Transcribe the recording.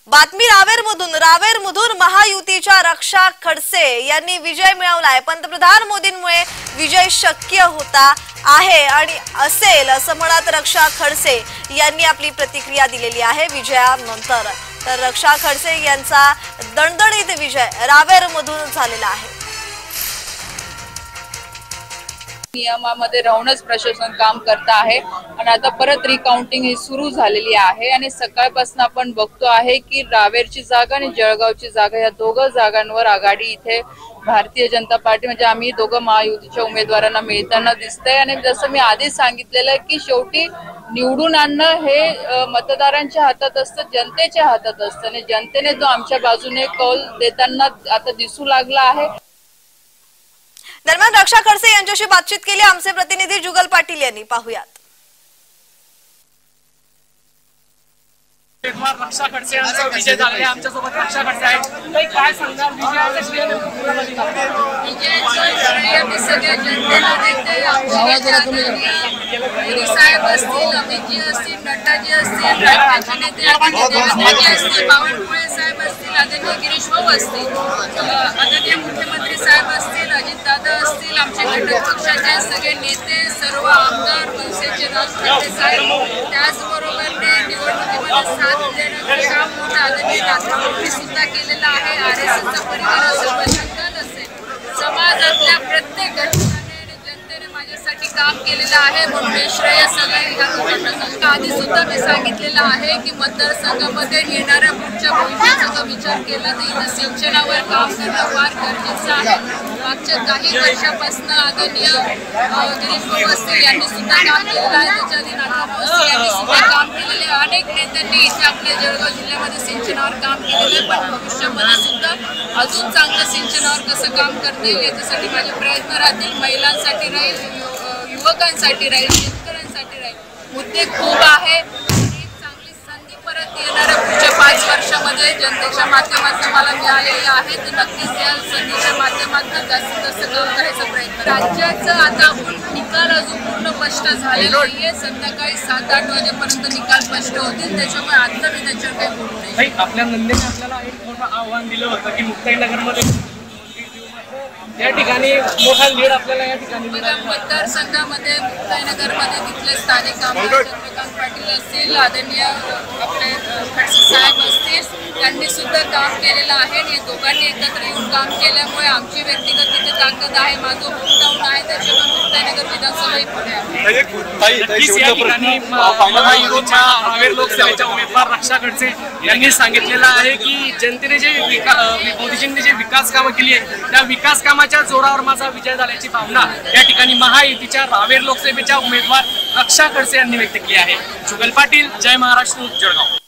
बातमी रावेरमधून महायुतीच्या रक्षा खडसे यांनी विजय मिळवलाय। पंतप्रधान मोदींमुळे विजय शक्य होता आहे आणि असेल असं म्हणत रक्षा खडसे यांनी आपली प्रतिक्रिया दिलेली आहे विजयानंतर। तर रक्षा खडसे यांचा दणदणीत विजय रावेरमधून झालेला आहे। नियमामध्ये राहूनच प्रशासन काम करत आहे आणि आता परत रिकाउंटिंग ही सुरू झालेली आहे आणि सकाळपासून आपण बघतो आहे की रावेरची जागा आणि जळगावची जागा या दोघं जागांवर आघाडी इथे भारतीय जनता पार्टी म्हणजे आम्ही दोघं महायुतीच्या उमेदवारांना मिळताना दिसतंय। आणि जसं मी आधीच सांगितलेलं आहे की शेवटी निवडून आणणं हे मतदारांच्या हातात असतं, जनतेच्या हातात असतं आणि जनतेने जो आमच्या बाजूने कौल देताना आता दिसू लागला आहे। दरम्यान रक्षा खडसे यांच्याशी बातचीत केली आमचे प्रतिनिधी जुगल पाटील यांनी। पाहूयात। रक्षा खडसे यांचा विजय झाला आहे। आमच्यासोबत रक्षा खडसे आहेत। काय सांगणार विजयाचं श्रेय सगळ्या जनतेला देते। मोदी साहेब असतील, अमितजी असतील, नड्डाजी असतील, राज्याचे नेते देवेंद्रजी असतील, बावनकुळे साहेब असतील, आदरणीय गिरीश भाऊ असतील, आदरणीय मुख्यमंत्री साहेब असतील, अजितदादा असतील, आमचे घटक पक्षाचे सगळे नेते, सर्व आमदार, मनसेचे राजकारणी साहेब, त्याचबरोबर निवडणुकीमध्ये साथ देण्याचं काम मोठं आदरणीय राष्ट्रपती सुद्धा केलेलं आहे। RSSचा परिवार असेल, संघटन असेल, समाजातल्या प्रत्येक घटकाने जनतेने माझ्यासाठी काम केलेलं आहे म्हणून हे श्रेय सगळ्या आधी सुद्धा मी सांगितलेलं आहे की मतदारसंघामध्ये येणाऱ्या पुढच्या भविष्याचा विचार केला तर इथं सिंचनावर काम करणं फार गरजेचं आहे। मागच्या काही वर्षापासून आदरणीय गिरीश भाऊ असतील यांनी सुद्धा काम केलेलं आहे, त्याच्या आधी नाथाभाऊ असतील यांनी सुद्धा काम केलेले आहे। अनेक नेत्यांनी इथे आपल्या जळगाव जिल्ह्यामध्ये सिंचनावर काम केलेलं आहे, पण भविष्यामध्ये सुद्धा अजून चांगलं सिंचनावर कसं काम करता येईल याच्यासाठी माझे प्रयत्न राहतील। महिलांसाठी राहील, युवकांसाठी राहील, शेतकऱ्यांसाठी राहील, मुद्दे खूप आहे। चांगली संधी परत येणाऱ्या पुढच्या 5 वर्षामध्ये जनतेच्या माध्यमातून मला मिळालेली आहे तर नक्कीच त्या संधीच्या माध्यमातून जास्तीत जास्त काम करायचा प्रयत्न। राज्याचं आता आपण निकाल अजून पूर्ण स्पष्ट झालेला नाहीये, संध्याकाळी 7-8 वाजेपर्यंत निकाल स्पष्ट होतील, त्याच्यामुळे आता मी त्याच्यावर काही बोलू नाही। आपल्या नंदेने आपल्याला एक मोठं आव्हान दिलं होतं की मुक्ताईनगरमध्ये या ठिकाणी मोठा लीड आपल्याला या ठिकाणी मतदारसंघामध्ये मुक्ताईनगरमध्ये तिथले स्थानिक आमदार चंद्रकांत पाटील असतील, आदरणीय आपले खडसे साहेब असतील, त्यांनी सुद्धा काम केलेलं आहे आणि दोघांनी एकत्र येऊन काम केल्यामुळे आमची व्यक्तिगत तिथे ताकद आहे। माझं होमटाऊन आहे, त्याच्यामुळे मुक्ताईनगर विधानसभाही पुढे आहे। रावेर लोकसभेच्या उमेदवार रक्षा खडसे यांनी सांगितलेलं आहे की जनतेने जे मोदीजींनी जे विकास कामं केली आहे त्या विकास कामाच्या जोरावर माझा विजय झाल्याची भावना या ठिकाणी महायुतीच्या रावेर लोकसभेच्या उमेदवार रक्षा खडसे यांनी व्यक्त केली आहे। जुगल पाटील, जय महाराष्ट्र, जळगाव।